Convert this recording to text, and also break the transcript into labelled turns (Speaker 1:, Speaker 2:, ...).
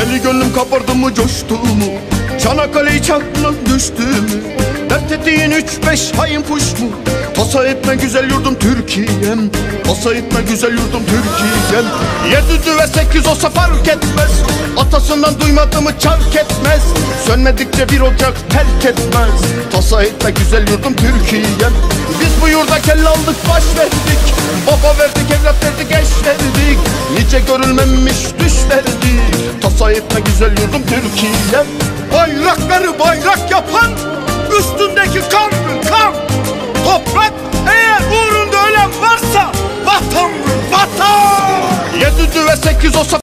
Speaker 1: Deli gönlüm kabardı mı coştu mu? Çanakkale çarkına düştü mü? Dert ettiğin 3-5 hain kuş mu? Tasa etme güzel yurdum Türkiye'm, tasa etme güzel yurdum Türkiye'm. 7 ve 8 olsa fark etmez, atasından duymadığımı çark etmez. Sönmedikçe bir ocak terk etmez, tasa etme güzel yurdum Türkiye'm. Biz bu yurda kelle aldık baş verdik, baba verdik evlat verdik eş verdik. Nice görülmemiş düş verdik, tasa etme güzel yurdum Türkiye'm. Bayrakları bayrak yapan üstündeki kandır kan. Toprak eğer uğrunda ölen varsa vatandır vatan. 7 ve 8 olsa